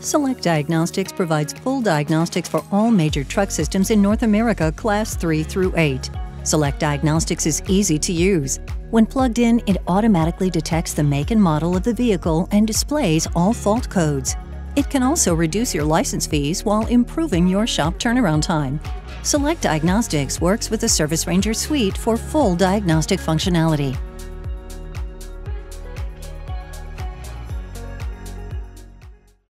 Select Diagnostics provides full diagnostics for all major truck systems in North America Class 3 through 8. Select Diagnostics is easy to use. When plugged in, it automatically detects the make and model of the vehicle and displays all fault codes. It can also reduce your license fees while improving your shop turnaround time. Select Diagnostics works with the Service Ranger suite for full diagnostic functionality.